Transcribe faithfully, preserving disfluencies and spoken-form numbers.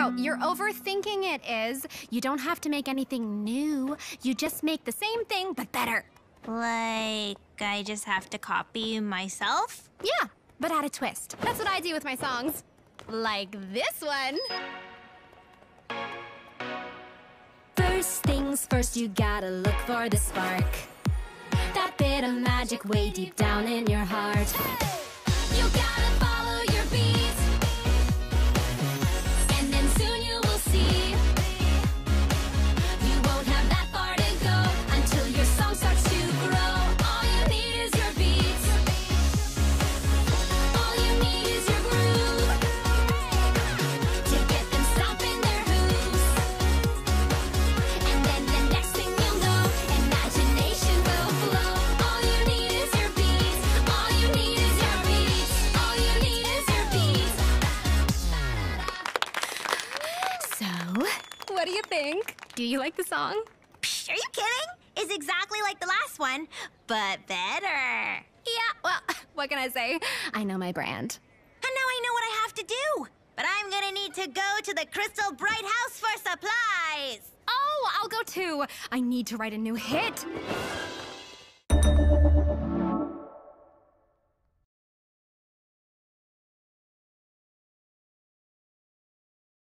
Oh, you're overthinking it, Iz. You don't have to make anything new. You just make the same thing, but better. Like, I just have to copy myself? Yeah, but add a twist. That's what I do with my songs. Like this one. First things first, you gotta look for the spark. That bit of magic way deep down in your heart. You gotta follow your beat, and then soon you will see. You won't have that far to go until your song starts to grow. All you need is your beat. All you need is your groove to get them stomping their hooves. And then the next thing you'll know, imagination will flow. All you need is your beat. All you need is your beat. All you need is your beat. So, what do you think? Do you like the song? Psh, are you kidding? It's exactly like the last one, but better. Yeah, well, what can I say? I know my brand. And now I know what I have to do. But I'm gonna need to go to the Crystal Bright House for supplies. Oh, I'll go too. I need to write a new hit.